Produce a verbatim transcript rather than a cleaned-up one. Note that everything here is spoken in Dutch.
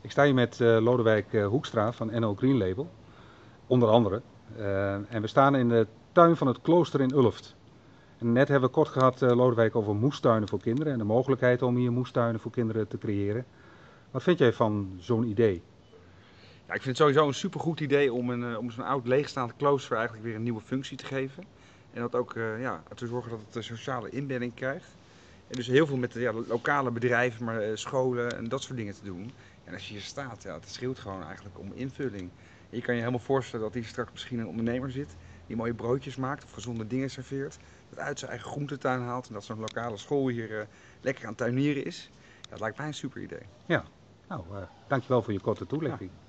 Ik sta hier met uh, Lodewijk uh, Hoekstra van N O Green Label, onder andere. Uh, en we staan in de tuin van het klooster in Ulft. En net hebben we kort gehad, uh, Lodewijk, over moestuinen voor kinderen en de mogelijkheid om hier moestuinen voor kinderen te creëren. Wat vind jij van zo'n idee? Ja, ik vind het sowieso een supergoed idee om, een, uh, om zo'n oud leegstaand klooster eigenlijk weer een nieuwe functie te geven. En dat ook uh, ja, te zorgen dat het een sociale inbedding krijgt. En dus heel veel met de ja, lokale bedrijven, maar uh, scholen en dat soort dingen te doen. En als je hier staat, ja, het schreeuwt gewoon eigenlijk om invulling. En je kan je helemaal voorstellen dat hier straks misschien een ondernemer zit die mooie broodjes maakt of gezonde dingen serveert. Dat uit zijn eigen groentetuin haalt en dat zo'n lokale school hier uh, lekker aan tuinieren is. Ja, dat lijkt mij een super idee. Ja, nou, uh, dankjewel voor je korte toelichting. Ja.